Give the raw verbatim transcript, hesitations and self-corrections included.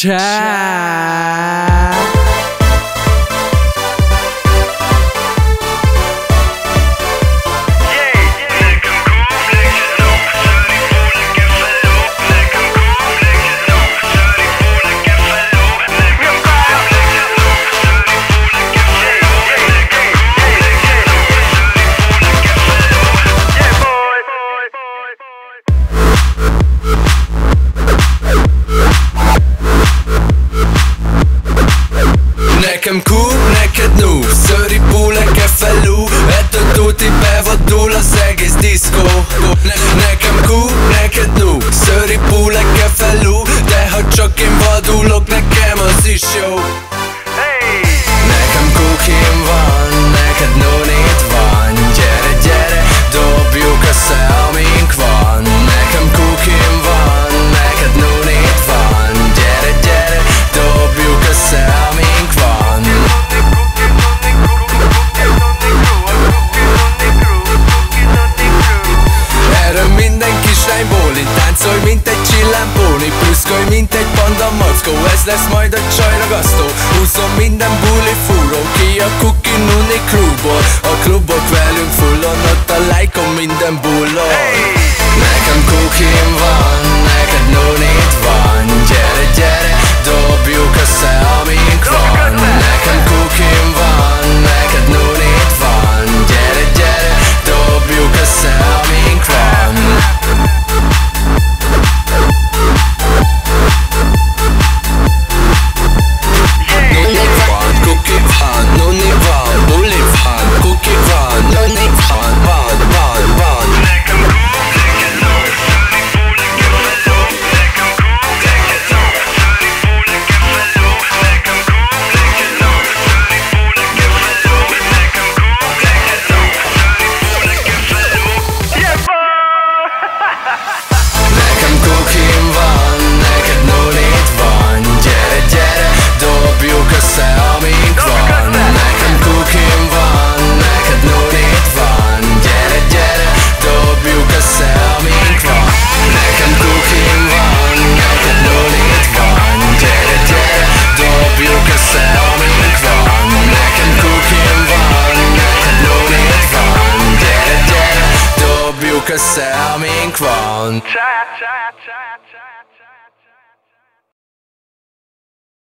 Csá. Nekem cool, neked noob, szöri púleke felú, ettől tuti bevadul az egész diszkó. ne Nekem cool, neked noob, szöri púleke felú, de ha csak én vadulok, nekem az is jó. Nekem kukim van, neked nonét van, gyere, gyere, dobjuk össze, amink van. Nekem kukim van, neked nonét van, gyere, gyere, dobjuk össze, amink van. Erről minden kislány bólint, táncolj, mint egy csillámpóni, prüszkölj, mint egy panda mackó, ez lesz majd a csajragasztó. Húzzon minden buli fúró ki a Cookie Nuni crewból, a klubok velünk fullon, ott a lájkon minden bullon. Nekem kukim van, neked nonét van, gyere, gyere, dobjuk össze, amink van. Nekem kukim van, neked nonét van, gyere, gyere, dobjuk össze, amink van. Noni van, kuki van, noni van, buli van, kuki van, noni van, van, van, van. Nekem cool, neked noob, szöri púleke felú, nekem cool, neked noob, szöri púleke felú, nekem cool, neked noob, szöri púleke felú, nekem cool, neked noob, szöri púleke felú. Yeah boy! Nekem kukim van, neked nonét van, gyere, gyere, dobjuk össze, amink van. Nekem kukim van, neked nonét van, gyere, gyere, dobjuk össze, amink van. Nekem kukim van, neked nonét van, gyere, gyere, dobjuk össze, amink van. Nekem kukim van, neked nonét van, gyere, gyere, dobjuk össze, amink van.